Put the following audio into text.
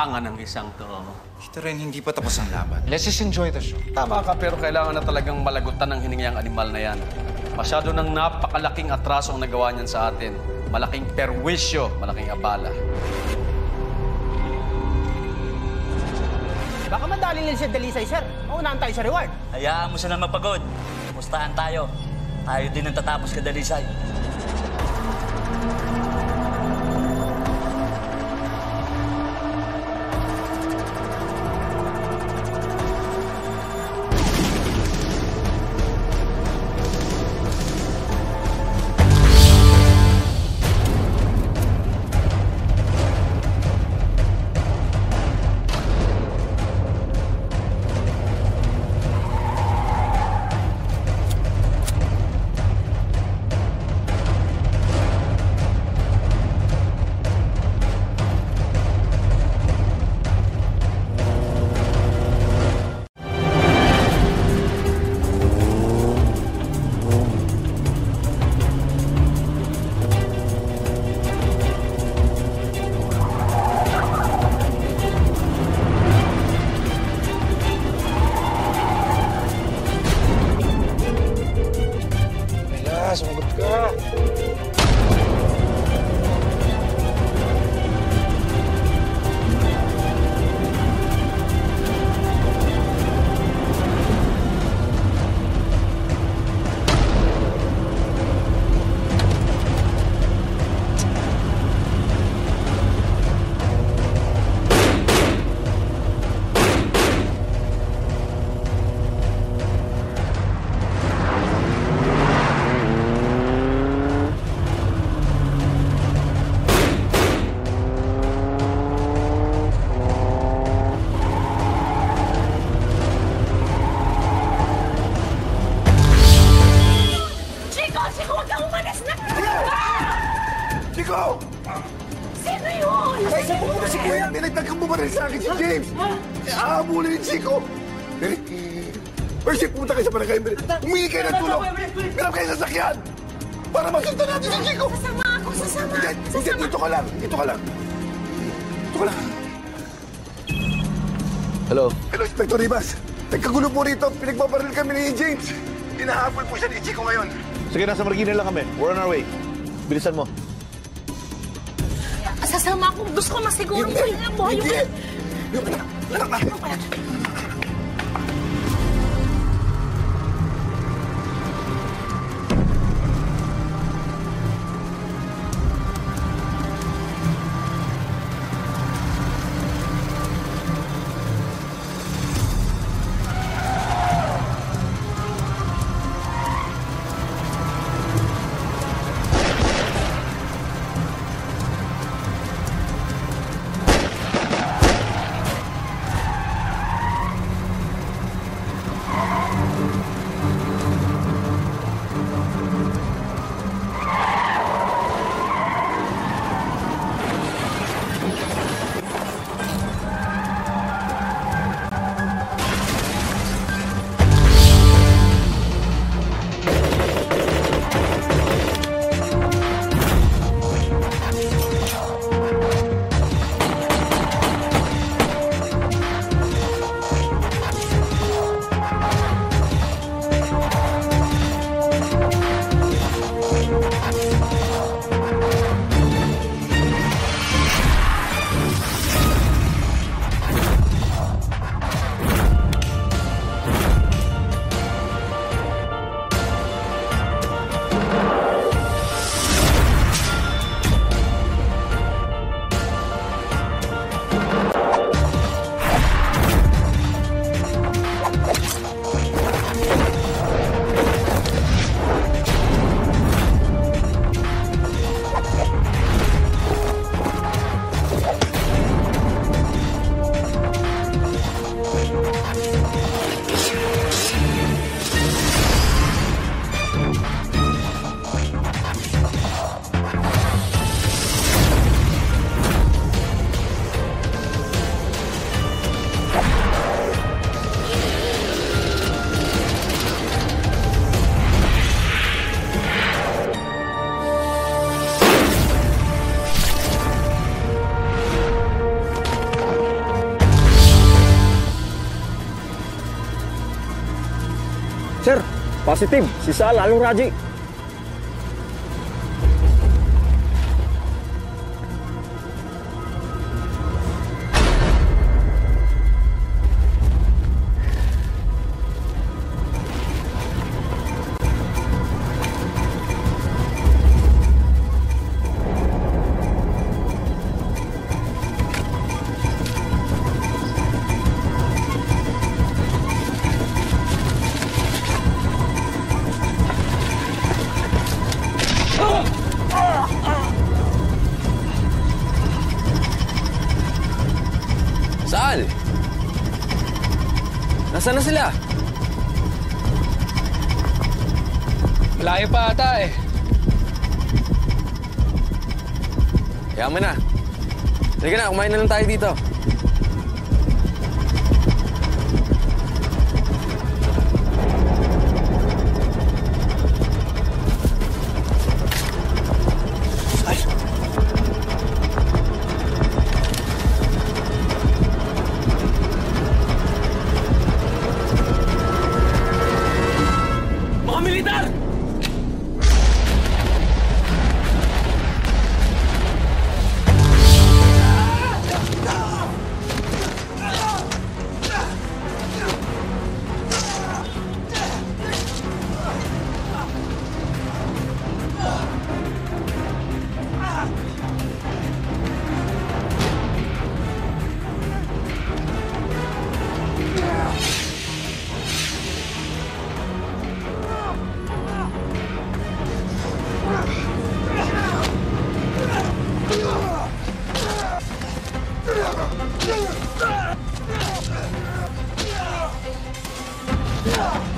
katapangan ng isang to. Ito rin, hindi pa tapos ang laban. Let's just enjoy the show. Tama ka, pero kailangan na talagang malagutan ng hiningyang animal na yan. Masyado ng napakalaking atraso ang nagawa niyan sa atin. Malaking perwisyo, malaking abala. Baka madaling lang si Dalisay, sir. Maunahan tayo sa reward. Hayaan mo silang mapagod. Mustahan tayo. Tayo din ang tatapos ka, Dalisay. Sumagot ka. Chico! Sino yun? Ay, saan pupunta si Kuya? May nagtagkang bumaril sa akin si James! Aabulin ni Chico! Derek, Percy, pumunta kayo sa barangay. Humingi kayo ng tulong! Meron kayo sasakyan! Para masundan natin si Chico! Sasama ako, sasama! Hindi, dito ka lang! Dito ka lang! Dito ka lang! Hello? Hello, Inspector Rivas. Nagkagulo po rito. Pinagbabaril kami ni James. Hinahabol po siya ni Chico ngayon. Sige, nasa Marikina lang kami. We're on our way. Bilisan mo. Sasama ako. Gusto ko masiguro ko yung buhay yung... Sir, positive. Si Sal, Along Raji. Saan? Nasaan na sila? Layo pa ata eh. Kaya mo na. Sige na, kumain na lang tayo dito. Mga militar! Yeah!